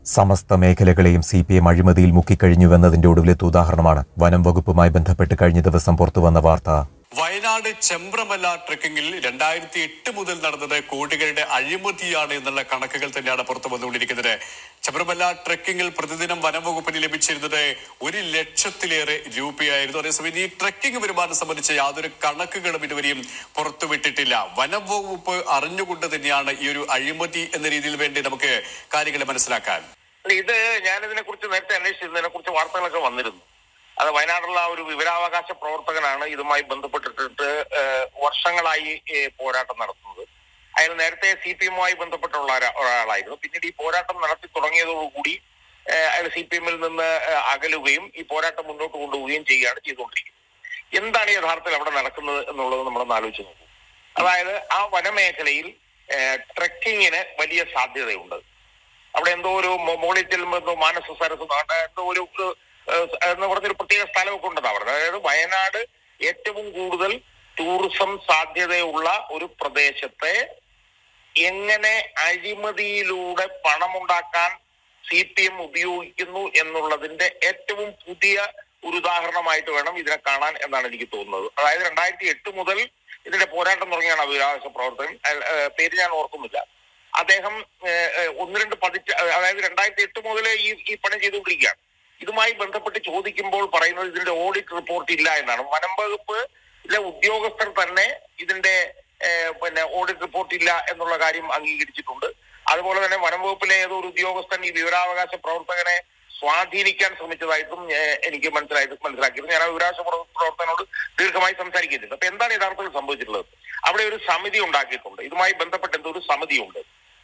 സമസ്ത മേഖലകളെയും CPM അഴിമതിയിൽ മുക്കിക്കഴിഞ്ഞുവെന്നതിന്റെ ഒടുവിലത്തെ ഉദാഹരണമാണ് വനം വകുപ്പുമായി ബന്ധപ്പെട്ട് കഴിഞ്ഞ ദിവസം പുറത്തുവന്ന വാർത്ത. വയനാട് ചെമ്പ്രമല ട്രെക്കിങ്ങിൽ 2008 മുതൽ നടന്നത് കോടികളുടെ അഴിമതിയാണ് എന്നുള്ള കണക്കുകൾ തന്നെയാണ് പുറത്തു വന്നുകൊണ്ടിരിക്കുന്നത്. ചെമ്പ്രമല ട്രെക്കിങ്ങിൽ പ്രതിദിനം വനം വകുപ്പിന് ലഭിച്ചിരുന്നത് 1 ലക്ഷത്തിലേറെ രൂപയായിരുന്നു. അതേസമയം ഈ ട്രെക്കിംഗ് വരുമാനം സംബന്ധിച്ച യാതൊരു കണക്കുകളും ഇതുവരെയും പുറത്തുവിട്ടിട്ടില്ല. വനം വകുപ്പ് അറിഞ്ഞുകൊണ്ട് തന്നെയാണ് ഈ ഒരു അഴിമതി എന്ന രീതിയിൽ വേണ്ടി നമുക്ക് കാര്യങ്ങൾ മനസ്സിലാക്കാൻ. ഇത് ഞാനിതിനെ കുറിച്ച് നേരത്തെ അന്വേഷിച്ചതിനെ കുറിച്ച് വാർത്തകളൊക്കെ വന്നിരുന്നു. അത് വയനാടുള്ള ഒരു വിവരാവകാശ പ്രവർത്തകനാണ് ഇതുമായി ബന്ധപ്പെട്ടിട്ട് വർഷങ്ങളായി പോരാട്ടം നടത്തുന്നത്. അയാൾ നേരത്തെ CPM-മായി ബന്ധപ്പെട്ടുള്ള ഒരാളായിരുന്നു. പിന്നീട് ഈ പോരാട്ടം നടത്തി തുടങ്ങിയതോടുകൂടി അയാൾ CPM-ൽ നിന്ന് അകലുകയും ഈ പോരാട്ടം മുന്നോട്ട് കൊണ്ടുപോവുകയും ചെയ്യുകയാണ് ചെയ്തുകൊണ്ടിരിക്കുന്നത്. എന്താണ് യഥാർത്ഥത്തിൽ അവിടെ നടക്കുന്നത് എന്നുള്ളത് നമ്മളൊന്ന് ആലോചിച്ച് നോക്കും. അതായത് ആ വനമേഖലയിൽ ട്രെക്കിങ്ങിന് വലിയ സാധ്യതയുണ്ട്. അവിടെ എന്തോ ഒരു മുകളിൽ ചെല്ലുമ്പോൾ എന്തോ മാനസ സരസ് എന്തോ ഒരു എന്ന് പറഞ്ഞൊരു പ്രത്യേക സ്ഥലമൊക്കെ ഉണ്ടെന്നാ പറഞ്ഞത്. അതായത് വയനാട് ഏറ്റവും കൂടുതൽ ടൂറിസം സാധ്യതയുള്ള ഒരു പ്രദേശത്തെ എങ്ങനെ അഴിമതിയിലൂടെ പണമുണ്ടാക്കാൻ CPM ഉപയോഗിക്കുന്നു എന്നുള്ളതിന്റെ ഏറ്റവും പുതിയ ഒരു ഉദാഹരണമായിട്ട് വേണം ഇതിനെ കാണാൻ എന്നാണ് എനിക്ക് തോന്നുന്നത്. അതായത് 2008 മുതൽ ഇതിന്റെ പോരാട്ടം തുടങ്ങിയാണ് വിവരാവകാശ പ്രവർത്തകൻ, പേര് ഞാൻ ഓർക്കുന്നില്ല. അദ്ദേഹം 1-2 അതായത് 2008 മുതൽ ഈ പണി ചെയ്തുകൊണ്ടിരിക്കുകയാണ്. ഇതുമായി ബന്ധപ്പെട്ട് ചോദിക്കുമ്പോൾ പറയുന്നത് ഇതിന്റെ ഓഡിറ്റ് റിപ്പോർട്ട് ഇല്ല എന്നാണ്. വനം വകുപ്പിലെ ഉദ്യോഗസ്ഥർ തന്നെ ഇതിന്റെ ഓഡിറ്റ് റിപ്പോർട്ട് ഇല്ല എന്നുള്ള കാര്യം അംഗീകരിച്ചിട്ടുണ്ട്. അതുപോലെ തന്നെ വനം വകുപ്പിലെ ഏതോ ഒരു ഉദ്യോഗസ്ഥൻ ഈ വിവരാവകാശ പ്രവർത്തകനെ സ്വാധീനിക്കാൻ ശ്രമിച്ചതായിട്ടും എനിക്ക് മനസ്സിലാക്കിയിരുന്നു. ഞാൻ ആ വിവരാവകാശ പ്രവർത്തകനോട് ദീർഘമായി സംസാരിക്കുന്നുണ്ട്. അപ്പൊ എന്താണ് യഥാർത്ഥത്തിൽ സംഭവിച്ചിട്ടുള്ളത്? അവിടെ ഒരു സമിതി ഉണ്ടാക്കിയിട്ടുണ്ട്. ഇതുമായി ബന്ധപ്പെട്ട് എന്തോ ഒരു സമിതിയുണ്ട്.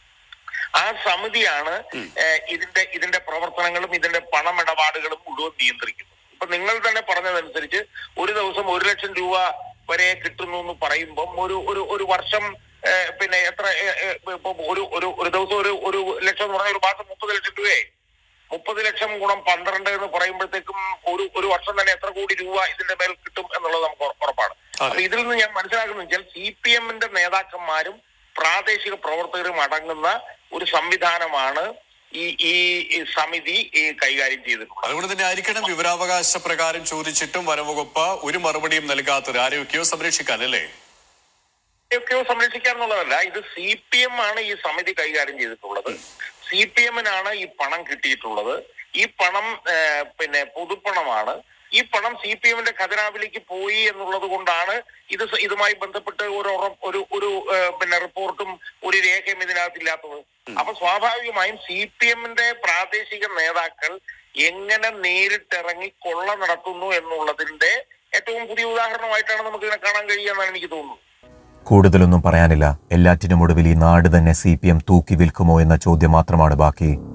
ആ സമിതിയാണ് ഇതിന്റെ പ്രവർത്തനങ്ങളും ഇതിന്റെ പണമിടപാടുകളും മുഴുവൻ നിയന്ത്രിക്കുന്നത്. ഇപ്പൊ നിങ്ങൾ തന്നെ പറഞ്ഞതനുസരിച്ച് ഒരു ദിവസം 1 ലക്ഷം രൂപ വരെ കിട്ടുന്നു എന്ന് പറയുമ്പം ഒരു വർഷം എത്ര ഇപ്പൊ ഒരു ദിവസം ഒരു ലക്ഷം എന്ന് പറഞ്ഞാൽ ഒരു മാസം 30 ലക്ഷം രൂപയായി. 30 ലക്ഷം ഗുണം 12 എന്ന് പറയുമ്പോഴത്തേക്കും ഒരു വർഷം തന്നെ എത്ര കോടി രൂപ ഇതിന്റെ മേൽ കിട്ടും എന്നുള്ളത് നമുക്ക് ഉറപ്പാണ്. അപ്പൊ ഇതിൽ നിന്ന് ഞാൻ മനസ്സിലാക്കുന്നത് വെച്ചാൽ CPM-ന്റെ നേതാക്കന്മാരും പ്രാദേശിക പ്രവർത്തകരും അടങ്ങുന്ന ഒരു സംവിധാനമാണ് ഈ സമിതി കൈകാര്യം ചെയ്തിട്ടുള്ളത്. അതുകൊണ്ട് തന്നെ ആയിരിക്കണം വിവരാവകാശ പ്രകാരം ചോദിച്ചിട്ടും വനംവകുപ്പ് ഒരു മറുപടിയും നൽകാത്തത്. ആരെയൊക്കെയോ സംരക്ഷിക്കാൻ അല്ലേ? ആരെയൊക്കെയോ സംരക്ഷിക്കാൻ എന്നുള്ളതല്ല, ഇത് CPM ആണ് ഈ സമിതി കൈകാര്യം ചെയ്തിട്ടുള്ളത്. CPM-നാണ് ഈ പണം കിട്ടിയിട്ടുള്ളത്. ഈ പണം പൊതുപ്പണമാണ്. ഈ പണം CPM-ന്റെ ഖജനാവിലേക്ക് പോയി എന്നുള്ളത് കൊണ്ടാണ് ഇതുമായി ബന്ധപ്പെട്ട് ഒരു റിപ്പോർട്ടും ഒരു രേഖയും ഇതിനകത്തില്ലാത്തത്. അപ്പൊ സ്വാഭാവികമായും CPM-ന്റെ പ്രാദേശിക നേതാക്കൾ എങ്ങനെ നേരിട്ടിറങ്ങി കൊള്ള നടത്തുന്നു എന്നുള്ളതിന്റെ ഏറ്റവും പുതിയ ഉദാഹരണമായിട്ടാണ് നമുക്ക് ഇതിനെ കാണാൻ കഴിയുമെന്നാണ് എനിക്ക് തോന്നുന്നത്. കൂടുതലൊന്നും പറയാനില്ല. എല്ലാറ്റിനും ഒടുവിൽ ഈ നാട് തന്നെ CPM തൂക്കി വിൽക്കുമോ എന്ന ചോദ്യം മാത്രമാണ് ബാക്കി.